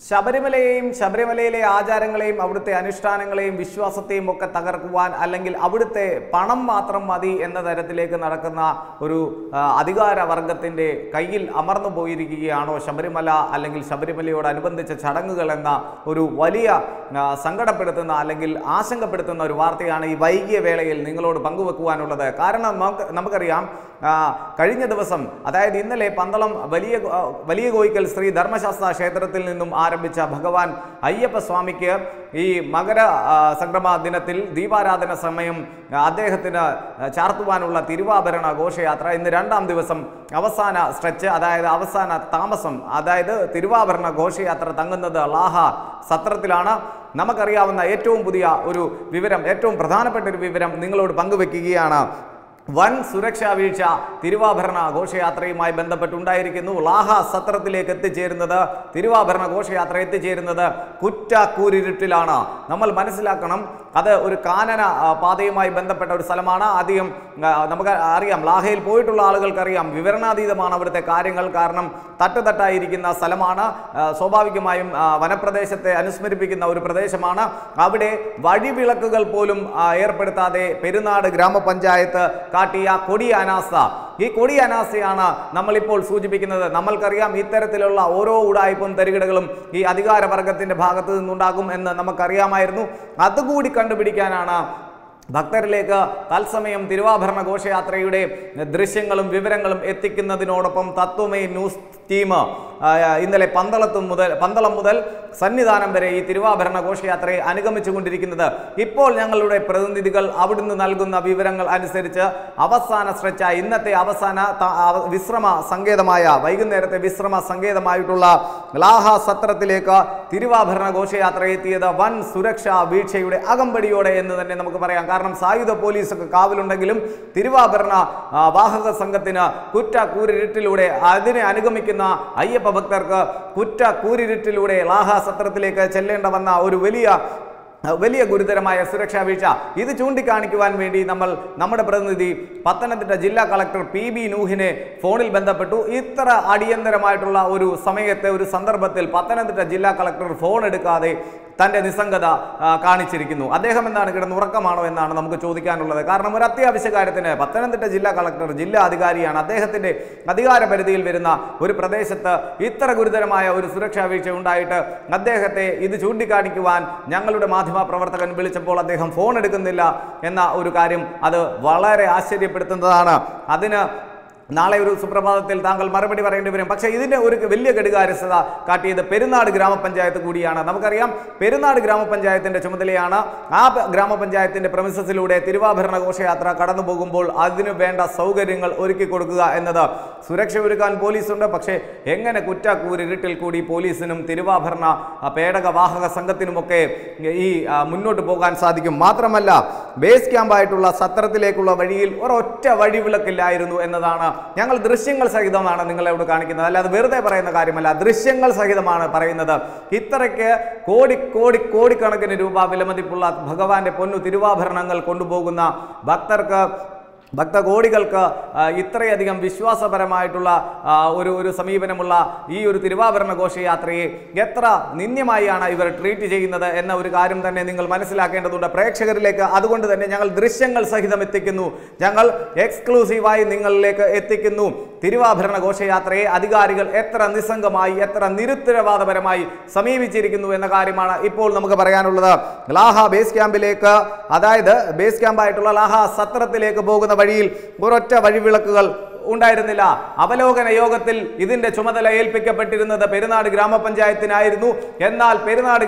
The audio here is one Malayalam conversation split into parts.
ശബരിമലയെയും ശബരിമലയിലെ ആചാരങ്ങളെയും അവിടുത്തെ അനുഷ്ഠാനങ്ങളെയും വിശ്വാസത്തെയും ഒക്കെ തകർക്കുവാൻ അല്ലെങ്കിൽ അവിടുത്തെ പണം മാത്രം മതി എന്ന തരത്തിലേക്ക് നടക്കുന്ന ഒരു അധികാര വർഗത്തിൻ്റെ കയ്യിൽ അമർന്നു പോയിരിക്കുകയാണോ ശബരിമല അല്ലെങ്കിൽ ശബരിമലയോടനുബന്ധിച്ച ചടങ്ങുകൾ എന്ന ഒരു വലിയ സങ്കടപ്പെടുത്തുന്ന അല്ലെങ്കിൽ ആശങ്കപ്പെടുത്തുന്ന ഒരു വാർത്തയാണ് ഈ വൈകിയ വേളയിൽ നിങ്ങളോട് പങ്കുവെക്കുവാനുള്ളത്. കാരണം നമുക്കറിയാം കഴിഞ്ഞ ദിവസം അതായത് ഇന്നലെ പന്തളം വലിയ കോയിക്കൽ ശ്രീ ധർമ്മശാസ്ത്ര ക്ഷേത്രത്തിൽ നിന്നും ആരംഭിച്ച ഭഗവാൻ അയ്യപ്പ സ്വാമിക്ക് ഈ മകര സംക്രമ ദിനത്തിൽ ദീപാരാധന സമയം അദ്ദേഹത്തിന് ചാർത്തുവാനുള്ള തിരുവാഭരണ ഘോഷയാത്ര ഇന്ന് രണ്ടാം ദിവസം അവസാന സ്ട്രെച്ച് അതായത് അവസാന താമസം അതായത് തിരുവാഭരണ ഘോഷയാത്ര തങ്ങുന്നത് ലാഹ സത്രത്തിലാണ്. നമുക്കറിയാവുന്ന ഏറ്റവും പുതിയ ഒരു വിവരം, ഏറ്റവും പ്രധാനപ്പെട്ട ഒരു വിവരം നിങ്ങളോട് പങ്കുവെക്കുകയാണ്. വൻ സുരക്ഷാ വീഴ്ച തിരുവാഭരണ ഘോഷയാത്രയുമായി ബന്ധപ്പെട്ടുണ്ടായിരിക്കുന്നു. ലാഹ സത്രത്തിലേക്ക് എത്തിച്ചേരുന്നത് തിരുവാഭരണ ഘോഷയാത്ര എത്തിച്ചേരുന്നത് കുറ്റാക്കൂരിരുട്ടിലാണ്. നമ്മൾ മനസ്സിലാക്കണം, അത് ഒരു കാനന പാതയുമായി ബന്ധപ്പെട്ട ഒരു സ്ഥലമാണ്. ആദ്യം നമുക്ക് അറിയാം, ലാഹയിൽ പോയിട്ടുള്ള ആളുകൾക്കറിയാം, വിവരണാതീതമാണ് അവിടുത്തെ കാര്യങ്ങൾ. കാരണം തട്ടുതട്ടായിരിക്കുന്ന സ്ഥലമാണ്. സ്വാഭാവികമായും വനപ്രദേശത്തെ അനുസ്മരിപ്പിക്കുന്ന ഒരു പ്രദേശമാണ്. അവിടെ വഴിവിളക്കുകൾ പോലും ഏർപ്പെടുത്താതെ പെരുന്നാട് ഗ്രാമപഞ്ചായത്ത് കാട്ടിയ കൊടിയ അനാസ്ഥ, ഈ കൊടിയ അനാസ്ഥയാണ് നമ്മളിപ്പോൾ സൂചിപ്പിക്കുന്നത്. നമ്മൾക്കറിയാം, ഇത്തരത്തിലുള്ള ഓരോ ഉടായ്പും തരികിടകളും ഈ അധികാരവർഗത്തിന്റെ ഭാഗത്തു നിന്നുണ്ടാകും എന്ന് നമുക്കറിയാമായിരുന്നു. അതുകൂടി കണ്ടുപിടിക്കാനാണ് ഭക്തരിലേക്ക് തത്സമയം തിരുവാഭരണ ഘോഷയാത്രയുടെ ദൃശ്യങ്ങളും വിവരങ്ങളും എത്തിക്കുന്നതിനോടൊപ്പം തത്വമേ ന്യൂസ് ടീം ഇന്നലെ പന്തളം മുതൽ സന്നിധാനം വരെ ഈ തിരുവാഭരണ ഘോഷയാത്രയെ അനുഗമിച്ചുകൊണ്ടിരിക്കുന്നത്. ഇപ്പോൾ ഞങ്ങളുടെ പ്രതിനിധികൾ അവിടുന്ന് നൽകുന്ന വിവരങ്ങൾ അനുസരിച്ച് അവസാന സ്ട്രെച്ചായി ഇന്നത്തെ അവസാന വിശ്രമ സങ്കേതമായ വൈകുന്നേരത്തെ വിശ്രമ സങ്കേതമായിട്ടുള്ള ലാഹ സത്രത്തിലേക്ക് തിരുവാഭരണ ഘോഷയാത്ര എത്തിയത് വൻ സുരക്ഷാ വീഴ്ചയുടെ അകമ്പടിയോടെ എന്ന് തന്നെ നമുക്ക് പറയാം. കാരണം സായുധ പോലീസൊക്കെ കാവലുണ്ടെങ്കിലും തിരുവാഭരണ വാഹക സംഘത്തിന് കുറ്റാക്കൂരിരുട്ടിലൂടെ അതിനെ അനുഗമിക്കുന്ന അയ്യപ്പ ഭക്തർക്ക് കുറ്റാക്കൂരിരുട്ടിലൂടെ ലാഹ സത്രത്തിലേക്ക് ചെല്ലേണ്ട വന്ന ഒരു വലിയ ഗുരുതരമായ സുരക്ഷാ വീഴ്ച. ഇത് ചൂണ്ടിക്കാണിക്കുവാൻ വേണ്ടി നമ്മുടെ പ്രതിനിധി പത്തനംതിട്ട ജില്ലാ കളക്ടർ PB നൂഹിനെ ഫോണിൽ ബന്ധപ്പെട്ടു. ഇത്ര അടിയന്തരമായിട്ടുള്ള ഒരു സമയത്തെ ഒരു സന്ദർഭത്തിൽ പത്തനംതിട്ട ജില്ലാ കളക്ടർ ഫോൺ എടുക്കാതെ തൻ്റെ നിസ്സംഗത കാണിച്ചിരിക്കുന്നു. അദ്ദേഹം എന്താണ്, കിടന്നുറക്കമാണോ എന്നാണ് നമുക്ക് ചോദിക്കാനുള്ളത്. കാരണം ഒരു അത്യാവശ്യ കാര്യത്തിന് പത്തനംതിട്ട ജില്ലാ കളക്ടർ ജില്ലാ അധികാരിയാണ്. അദ്ദേഹത്തിൻ്റെ അധികാര പരിധിയിൽ വരുന്ന ഒരു പ്രദേശത്ത് ഇത്ര ഗുരുതരമായ ഒരു സുരക്ഷാ വീഴ്ച ഉണ്ടായിട്ട് അദ്ദേഹത്തെ ഇത് ചൂണ്ടിക്കാണിക്കുവാൻ ഞങ്ങളുടെ മാധ്യമപ്രവർത്തകൻ വിളിച്ചപ്പോൾ അദ്ദേഹം ഫോൺ എടുക്കുന്നില്ല എന്ന ഒരു കാര്യം അത് വളരെ ആശ്ചര്യപ്പെടുത്തുന്നതാണ്. അതിന് നാളെ ഒരു സുപ്രഭാതത്തിൽ താങ്കൾ മറുപടി പറയേണ്ടി വരും. പക്ഷേ ഇതിൻ്റെ ഒരു വലിയ ഘടികാരസ്ഥത കാട്ടിയത് പെരുന്നാട് ഗ്രാമപഞ്ചായത്ത് കൂടിയാണ്. നമുക്കറിയാം, പെരുന്നാട് ഗ്രാമപഞ്ചായത്തിൻ്റെ ചുമതലയാണ്. ആ ഗ്രാമപഞ്ചായത്തിൻ്റെ പ്രമിസസിലൂടെ തിരുവാഭരണ ഘോഷയാത്ര കടന്നു പോകുമ്പോൾ അതിനു വേണ്ട സൗകര്യങ്ങൾ ഒരുക്കി കൊടുക്കുക എന്നത്. സുരക്ഷ ഒരുക്കാൻ പോലീസുണ്ട്, പക്ഷേ എങ്ങനെ കുറ്റാക്കൂരിരുട്ടിൽ കൂടി പോലീസിനും തിരുവാഭരണ പേടക വാഹക സംഘത്തിനുമൊക്കെ ഈ മുന്നോട്ട് പോകാൻ സാധിക്കും? മാത്രമല്ല, ബേസ് ക്യാമ്പായിട്ടുള്ള സത്രത്തിലേക്കുള്ള വഴിയിൽ ഒരൊറ്റ വഴിവിളക്കില്ലായിരുന്നു എന്നതാണ് ഞങ്ങൾ ദൃശ്യങ്ങൾ സഹിതമാണ് നിങ്ങളോട് കാണിക്കുന്നത്. അല്ലാതെ വെറുതെ പറയുന്ന കാര്യമല്ല, ദൃശ്യങ്ങൾ സഹിതമാണ് പറയുന്നത്. ഇത്രയ്ക്ക് കോടിക്കണക്കിന് രൂപ വിലമതിപ്പുള്ള ഭഗവാന്റെ പൊന്നു തിരുവാഭരണങ്ങൾ കൊണ്ടുപോകുന്ന ഭക്തകോടികൾക്ക് ഇത്രയധികം വിശ്വാസപരമായിട്ടുള്ള ഒരു സമീപനമുള്ള ഈ ഒരു തിരുവാഭരണ ഘോഷയാത്രയെ എത്ര നിന്ദ്യമായാണ് ഇവർ ട്രീറ്റ് ചെയ്യുന്നത് എന്ന ഒരു കാര്യം തന്നെ നിങ്ങൾ മനസ്സിലാക്കേണ്ടതുണ്ട് പ്രേക്ഷകരിലേക്ക്. അതുകൊണ്ട് തന്നെ ഞങ്ങൾ ദൃശ്യങ്ങൾ സഹിതം എത്തിക്കുന്നു, ഞങ്ങൾ എക്സ്ക്ലൂസീവായി നിങ്ങളിലേക്ക് എത്തിക്കുന്നു. തിരുവാഭരണ ഘോഷയാത്രയെ അധികാരികൾ എത്ര നിസ്സംഗമായി, എത്ര നിരുത്തരവാദപരമായി സമീപിച്ചിരിക്കുന്നു എന്ന കാര്യമാണ് ഇപ്പോൾ നമുക്ക് പറയാനുള്ളത്. ലാഹ ബേസ് ക്യാമ്പിലേക്ക്, അതായത് ബേസ് ക്യാമ്പായിട്ടുള്ള ലാഹ സത്രത്തിലേക്ക് പോകുന്ന വഴിയിൽ ഒരൊറ്റ വഴിവിളക്കുകൾ ഉണ്ടായിരുന്നില്ല. അവലോകന യോഗത്തിൽ ഇതിന്റെ ചുമതല ഏൽപ്പിക്കപ്പെട്ടിരുന്നത് പെരുന്നാട് ഗ്രാമപഞ്ചായത്തിനായിരുന്നു. എന്നാൽ പെരുന്നാട്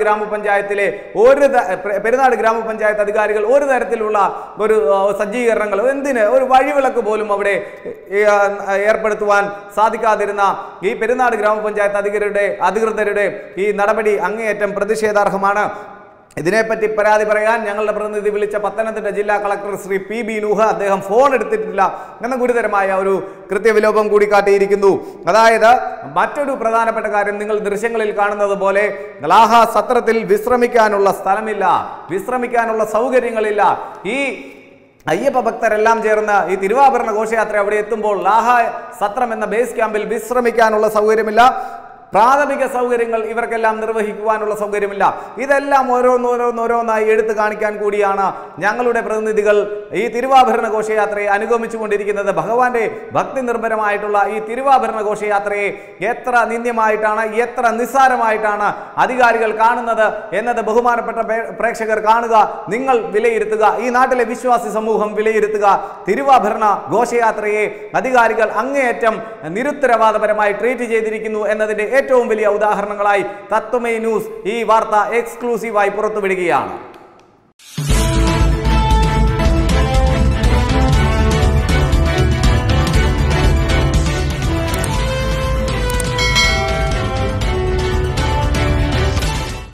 ഗ്രാമപഞ്ചായത്ത് അധികാരികൾ ഒരു തരത്തിലുള്ള ഒരു സജ്ജീകരണങ്ങൾ, എന്തിന് ഒരു വഴിവിളക്ക് പോലും അവിടെ ഏർപ്പെടുത്തുവാൻ സാധിക്കാതിരുന്ന ഈ പെരുന്നാട് ഗ്രാമപഞ്ചായത്ത് അധികൃതരുടെ ഈ നടപടി അങ്ങേയറ്റം പ്രതിഷേധാർഹമാണ്. ഇതിനെപ്പറ്റി പരാതി പറയാൻ ഞങ്ങളുടെ പ്രതിനിധി വിളിച്ച പത്തനംതിട്ട ജില്ലാ കളക്ടർ ശ്രീ PB നൂഹ് അദ്ദേഹം ഫോൺ എടുത്തിട്ടില്ല എന്ന ഗുരുതരമായ ഒരു കൃത്യവിലോപം കൂടി കാട്ടിയിരിക്കുന്നു. അതായത് മറ്റൊരു പ്രധാനപ്പെട്ട കാര്യം, നിങ്ങൾ ദൃശ്യങ്ങളിൽ കാണുന്നത് പോലെ ലാഹ സത്രത്തിൽ വിശ്രമിക്കാനുള്ള സ്ഥലമില്ല, വിശ്രമിക്കാനുള്ള സൗകര്യങ്ങളില്ല. ഈ അയ്യപ്പ ഭക്തരെല്ലാം ചേർന്ന് ഈ തിരുവാഭരണ ഘോഷയാത്ര അവിടെ എത്തുമ്പോൾ ലാഹ സത്രം എന്ന ബേസ് ക്യാമ്പിൽ വിശ്രമിക്കാനുള്ള സൗകര്യമില്ല. പ്രാഥമിക സൗകര്യങ്ങൾ ഇവർക്കെല്ലാം നിർവഹിക്കുവാനുള്ള സൗകര്യമില്ല. ഇതെല്ലാം ഓരോന്നോരോന്നായി എടുത്തു കാണിക്കാൻ കൂടിയാണ് ഞങ്ങളുടെ പ്രതിനിധികൾ ഈ തിരുവാഭരണ ഘോഷയാത്രയെ അനുഗമിച്ചുകൊണ്ടിരിക്കുന്നത്. ഭഗവാന്റെ ഭക്തി നിർഭരമായിട്ടുള്ള ഈ തിരുവാഭരണ ഘോഷയാത്രയെ എത്ര നിന്ദ്യമായിട്ടാണ്, എത്ര നിസ്സാരമായിട്ടാണ് അധികാരികൾ കാണുന്നത് എന്നത് ബഹുമാനപ്പെട്ട പ്രേക്ഷകർ കാണുക, നിങ്ങൾ വിലയിരുത്തുക, ഈ നാട്ടിലെ വിശ്വാസി സമൂഹം വിലയിരുത്തുക. തിരുവാഭരണ ഘോഷയാത്രയെ അധികാരികൾ അങ്ങേയറ്റം നിരുത്തരവാദപരമായി ട്രീറ്റ് ചെയ്തിരിക്കുന്നു എന്നതിന്റെ ഏറ്റവും വലിയ ഉദാഹരണങ്ങളായി തത്വമയി ന്യൂസ് ഈ വാർത്ത എക്സ്ക്ലൂസീവായി പുറത്തുവിടുകയാണ്.